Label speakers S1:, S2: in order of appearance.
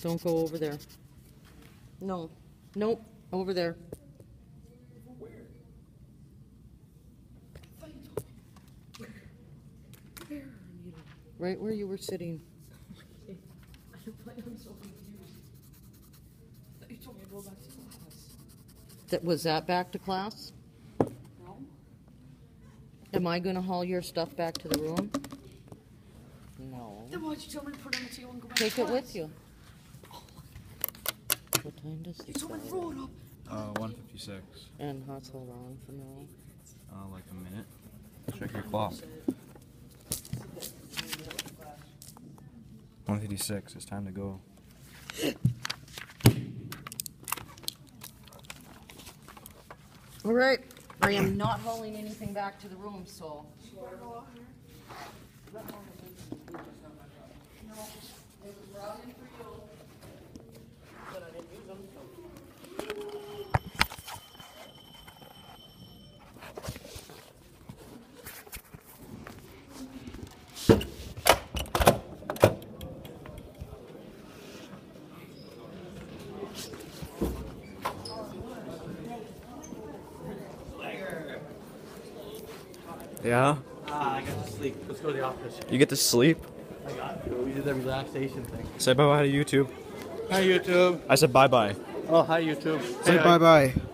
S1: Don't go over there. No. Nope. Over there. Right where you were sitting.
S2: I'm so confused. You told me to go back to class.
S1: Was that back to class?
S2: No?
S1: Am I going to haul your stuff back to the room? No.
S2: Then why'd you tell me to put it on the table and go back
S1: Take
S2: to class?
S1: it with you. What time does
S2: You
S1: this
S2: told me to
S1: start?
S2: roll it up.
S3: 1:56.
S1: And how's hold on for now?
S3: Like a minute. Check your clock. 1:56. It's time to go.
S1: All right. I am not hauling anything back to the room, so.
S3: Yeah?
S4: I got to sleep. Let's go to the office.
S3: You get to sleep?
S4: I got to. We did the relaxation thing.
S3: Say bye-bye to YouTube.
S4: Hi, YouTube.
S3: I said bye-bye.
S4: Oh, hi, YouTube.
S3: Say bye-bye.